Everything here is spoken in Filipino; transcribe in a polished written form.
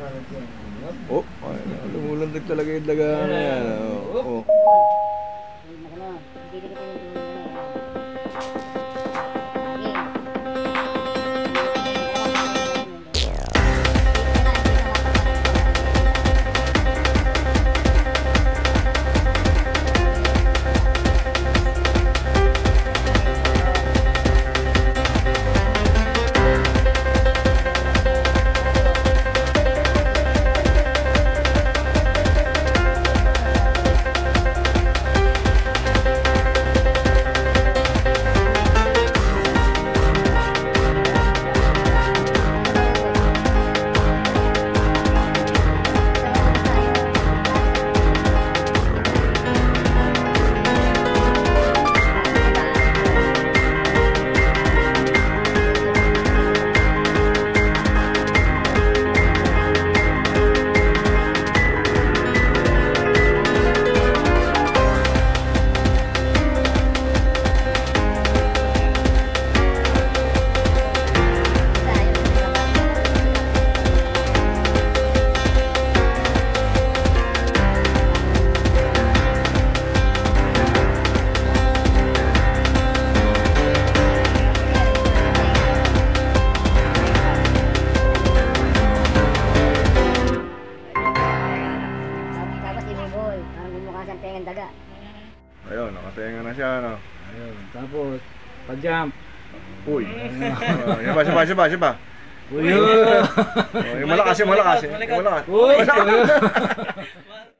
Oh, ay, lumulandag talaga yung daga na yan. Oh. Ayun, nakatenga na siya, no? Ayun, tapos, pag-jump. Uy. Siya pa. Uy, Yung malakas. Uy!